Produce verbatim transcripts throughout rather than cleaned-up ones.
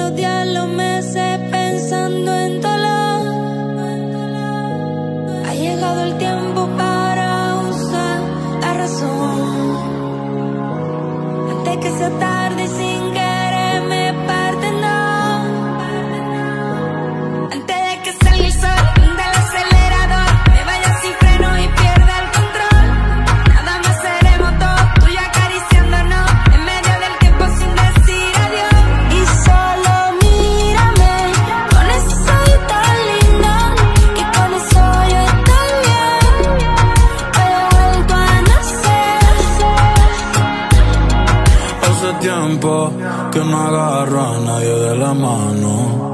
los días, los meses pensando en dolor. Ha llegado el tiempo para usar la razón, antes que sea tarde y sin querer me parte, no. Antes de que salga el sol del acelerador, me vaya sin freno y pierda el control. Nada más seremos dos, tú y yo acariciándonos en medio del tiempo sin decir adiós. Y solo mírame, con eso soy tan linda y con eso yo estoy bien. Hoy he vuelto a nacer. Hace tiempo que no agarro a nadie de la mano.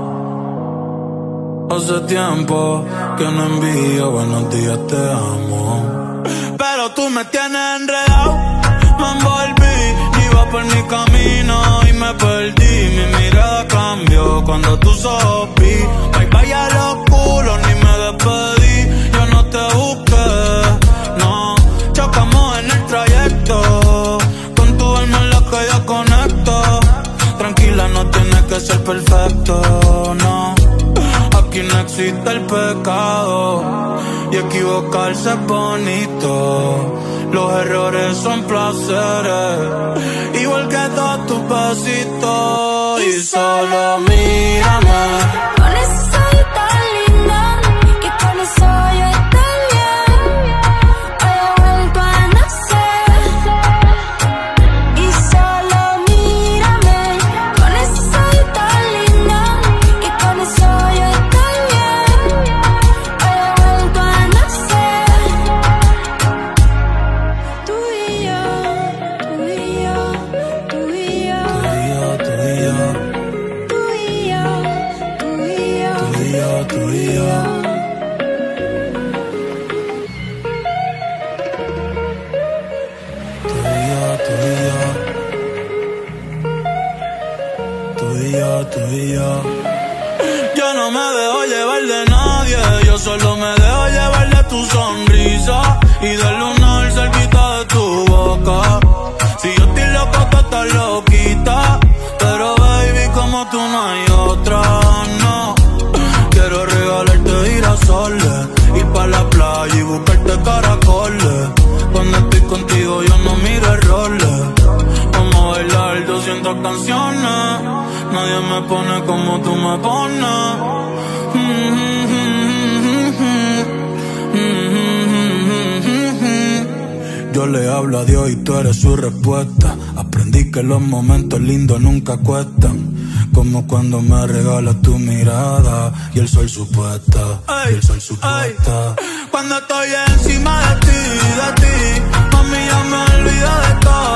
Hace tiempo que no envío buenos días, te amo. Pero tú me tienes enredado, me envolví, iba por mi camino y me perdí. Mi mirada cambió cuando tú sopí. Bye bye a los culos, ni me despedí. Yo no te busqué, no. Chocamos en el trayecto, con tu alma en la que yo conecto. Tranquila, no tienes que ser perfecto, no. Aquí no existe el pecado y equivocarse es bonito. Los errores son placeres, igual que todos tus besitos. Y solo mírame, con eso soy tan linda y con eso yo estoy bien. Hoy he vuelto a nacer. Y solo mírame, con eso soy tan linda y con eso yo estoy bien. Hoy he vuelto a nacer. Tú y yo, tú y yo, tú y yo, tú y yo, tú y yo, tú y yo, tú y yo, tú y yo. Tú y yo, tú y yo. Yo no me dejo llevar de nadie, yo solo me dejo llevar de tu sonrisa y del lunar cerquita de tu boca. Si yo estoy loco, tú estás loquita, pero baby, como tú no hay otra, no. Quiero regalarte girasoles, ir pa' la playa y buscarte caracoles. Cuando estoy contigo yo no miro errores. Vamos a bailar doscientas canciones, nadie me pone como tú me pones. Yo le hablo a Dios y tú eres su respuesta. Aprendí que los momentos lindos nunca cuestan, como cuando me regalas tu mirada y el sol supuesta, y el sol supuesta. Cuando estoy encima de ti, de ti, mami, ya me olvido de todo.